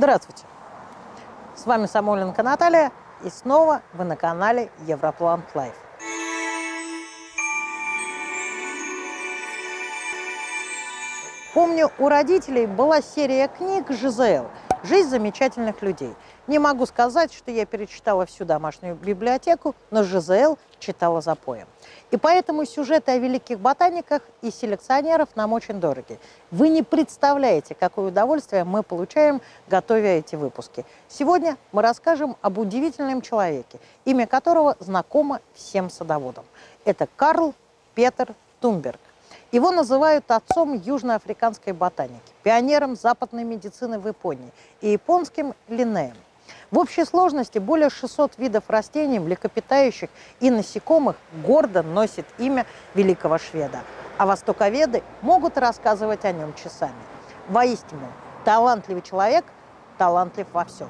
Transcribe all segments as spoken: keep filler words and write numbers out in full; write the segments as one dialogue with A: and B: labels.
A: Здравствуйте! С вами Самойленко Наталья, и снова вы на канале Европлант Лайф. Помню, у родителей была серия книг «Жизель. Жизнь замечательных людей». Не могу сказать, что я перечитала всю домашнюю библиотеку, но «Жизель» читала запоем. И поэтому сюжеты о великих ботаниках и селекционеров нам очень дороги. Вы не представляете, какое удовольствие мы получаем, готовя эти выпуски. Сегодня мы расскажем об удивительном человеке, имя которого знакомо всем садоводам. Это Карл Петер Тунберг. Его называют отцом южноафриканской ботаники, пионером западной медицины в Японии и японским Линнеем. В общей сложности более шестисот видов растений, млекопитающих и насекомых гордо носит имя великого шведа, а востоковеды могут рассказывать о нем часами. Воистину, талантливый человек, талантлив во всем.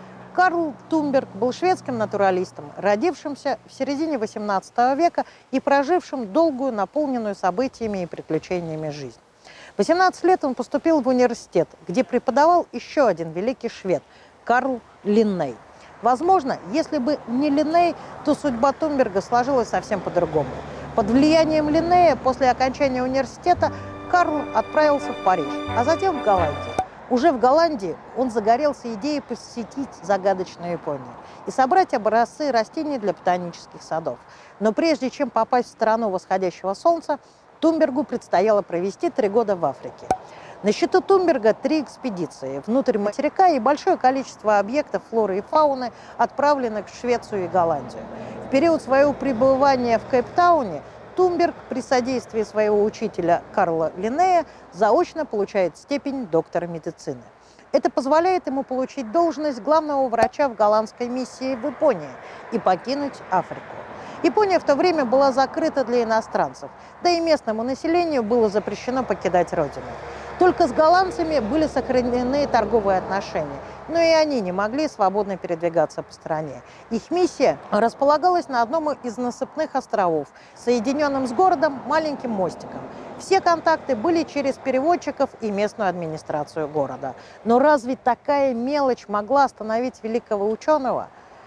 A: Карл Тунберг был шведским натуралистом, родившимся в середине восемнадцатого века и прожившим долгую, наполненную событиями и приключениями жизнь. В восемнадцать лет он поступил в университет, где преподавал еще один великий швед – Карл Линней. Возможно, если бы не Линней, то судьба Тунберга сложилась совсем по-другому. Под влиянием Линнея после окончания университета Карл отправился в Париж, а затем в Голландию. Уже в Голландии он загорелся идеей посетить загадочную Японию и собрать образцы растений для ботанических садов. Но прежде чем попасть в страну восходящего солнца, Тунбергу предстояло провести три года в Африке. На счету Тунберга три экспедиции внутрь материка и большое количество объектов флоры и фауны, отправленных в Швецию и Голландию. В период своего пребывания в Кейптауне Тунберг при содействии своего учителя Карла Линнея заочно получает степень доктора медицины. Это позволяет ему получить должность главного врача в голландской миссии в Японии и покинуть Африку. Япония в то время была закрыта для иностранцев, да и местному населению было запрещено покидать родину. Только с голландцами были сохранены торговые отношения, но и они не могли свободно передвигаться по стране. Их миссия располагалась на одном из насыпных островов, соединенном с городом маленьким мостиком. Все контакты были через переводчиков и местную администрацию города. Но разве такая мелочь могла остановить великого ученого?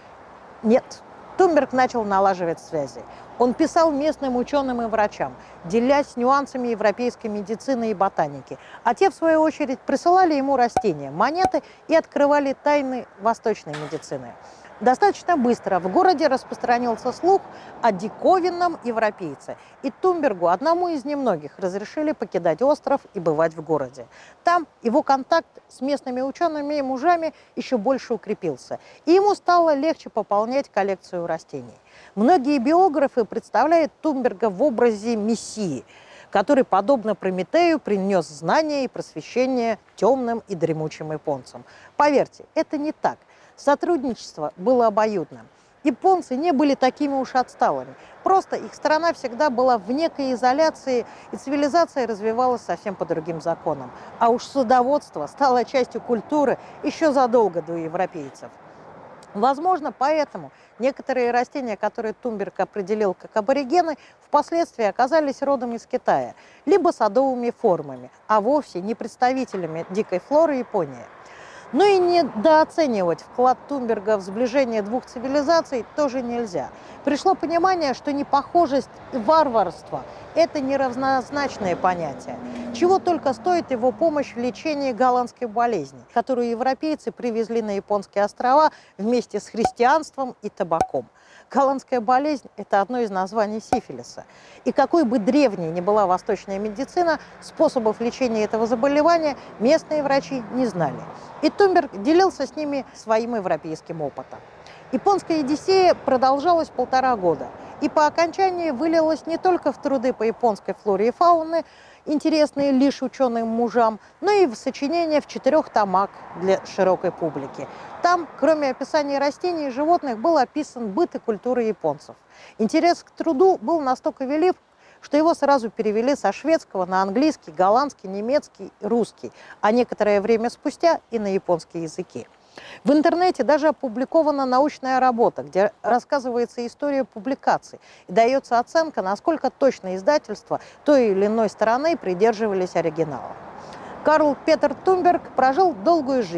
A: Нет. Тунберг начал налаживать связи. Он писал местным ученым и врачам, делясь нюансами европейской медицины и ботаники. А те, в свою очередь, присылали ему растения, монеты и открывали тайны восточной медицины. Достаточно быстро в городе распространился слух о диковинном европейце, и Тунбергу, одному из немногих, разрешили покидать остров и бывать в городе. Там его контакт с местными учеными и мужами еще больше укрепился, и ему стало легче пополнять коллекцию растений. Многие биографы представляют Тунберга в образе мессии, который, подобно Прометею, принес знания и просвещение темным и дремучим японцам. Поверьте, это не так. Сотрудничество было обоюдным. Японцы не были такими уж отсталыми. Просто их страна всегда была в некой изоляции, и цивилизация развивалась совсем по другим законам. А уж садоводство стало частью культуры еще задолго до европейцев. Возможно, поэтому некоторые растения, которые Тунберг определил как аборигены, впоследствии оказались родом из Китая, либо садовыми формами, а вовсе не представителями дикой флоры Японии. Но и недооценивать вклад Тунберга в сближение двух цивилизаций тоже нельзя. Пришло понимание, что непохожесть и варварство – это неравнозначные понятия. Чего только стоит его помощь в лечении голландской болезни, которую европейцы привезли на японские острова вместе с христианством и табаком. Голландская болезнь – это одно из названий сифилиса. И какой бы древней ни была восточная медицина, способов лечения этого заболевания местные врачи не знали. И Тунберг делился с ними своим европейским опытом. Японская Одиссея продолжалась полтора года, и по окончании вылилась не только в труды по японской флоре и фауне, интересные лишь ученым мужам, но и в сочинения в четырех томах для широкой публики. Там, кроме описания растений и животных, был описан быт и культура японцев. Интерес к труду был настолько велик, что его сразу перевели со шведского на английский, голландский, немецкий, русский, а некоторое время спустя и на японский языки. В интернете даже опубликована научная работа, где рассказывается история публикаций и дается оценка, насколько точно издательства той или иной стороны придерживались оригинала. Карл Петер Тунберг прожил долгую жизнь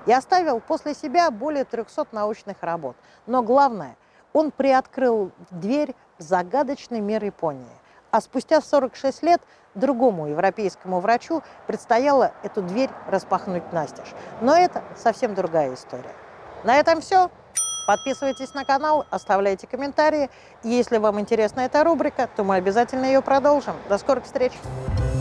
A: и оставил после себя более трёхсот научных работ. Но главное, он приоткрыл дверь в загадочный мир Японии. А спустя сорок шесть лет другому европейскому врачу предстояло эту дверь распахнуть настежь. Но это совсем другая история. На этом все. Подписывайтесь на канал, оставляйте комментарии. И если вам интересна эта рубрика, то мы обязательно ее продолжим. До скорых встреч!